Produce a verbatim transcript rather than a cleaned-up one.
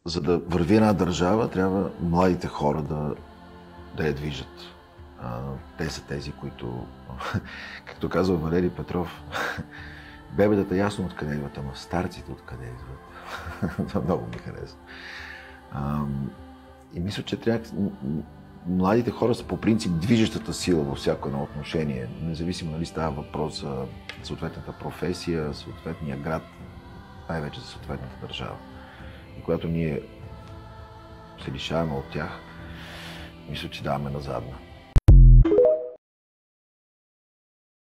за да върви една държава, трябва младите хора да, да я движат. А, те са тези, които, както казва Валери Петров, бебетата ясно откъде идват, ама старците откъде идват. Това много ми харесва. А, и мисля, че трябва... Младите хора са по принцип движещата сила във всяко едно отношение, независимо дали става въпрос за съответната професия, съответния град, най-вече за съответната държава. И когато ние се лишаваме от тях, мисля, че даваме назадна.